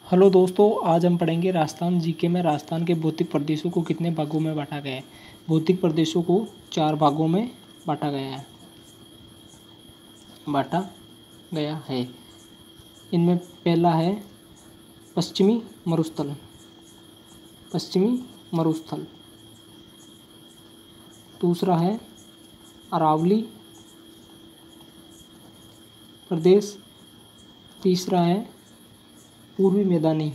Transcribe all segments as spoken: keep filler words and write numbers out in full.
Hello दोस्तों, आज हम पढ़ेंगे राजस्थान जीके में राजस्थान के भौतिक प्रदेशों को कितने भागों में बांटा गया है। भौतिक प्रदेशों को चार भागों में बांटा गया है बांटा गया है इनमें पहला है पश्चिमी मरुस्थल पश्चिमी मरुस्थल दूसरा है अरावली प्रदेश। तीसरा है पूर्वी मैदानी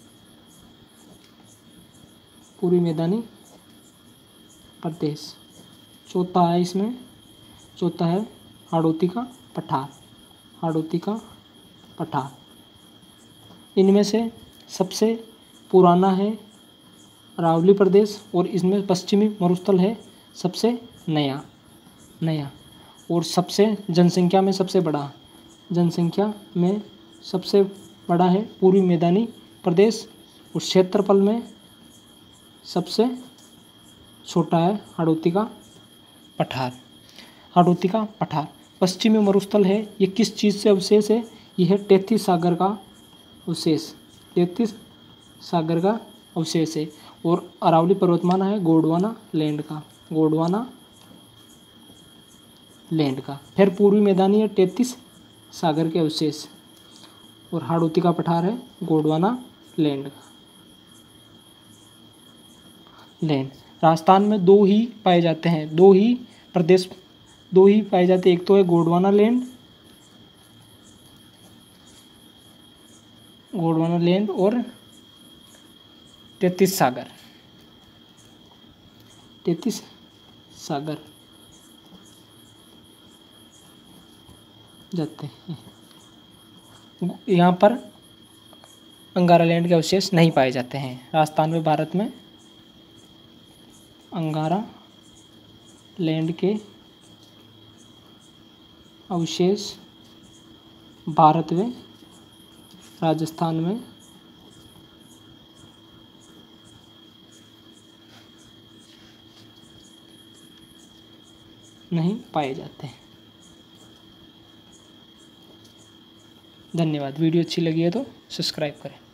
पूर्वी मैदानी प्रदेश। चौथा है इसमें चौथा है हाड़ौती का पठार हाड़ौती का पठार। इनमें से सबसे पुराना है अरावली प्रदेश और इसमें पश्चिमी मरुस्थल है सबसे नया नया और सबसे जनसंख्या में सबसे बड़ा जनसंख्या में सबसे बड़ा है पूर्वी मैदानी प्रदेश और क्षेत्रफल में सबसे छोटा है हाड़ौती का पठार हाड़ौती का पठार। पश्चिमी मरुस्थल है ये किस चीज़ से अवशेष है? यह है तैतीस सागर का अवशेष तैतीस सागर का अवशेष है। और अरावली पर्वतमाला है गोंडवाना लैंड का गोंडवाना लैंड का। फिर पूर्वी मैदानी है तैतीस सागर के अवशेष और हाड़ौती का पठार है गोंडवाना लैंड का लैंड। राजस्थान में दो ही पाए जाते हैं दो ही प्रदेश दो ही पाए जाते हैं एक तो है गोंडवाना लैंड गोंडवाना लैंड और तैतीस सागर तैतीस सागर जाते हैं। यहाँ पर अंगारा लैंड के अवशेष नहीं पाए जाते हैं। राजस्थान में भारत में अंगारा लैंड के अवशेष भारत में राजस्थान में नहीं पाए जाते हैं। धन्यवाद। वीडियो अच्छी लगी है तो सब्सक्राइब करें।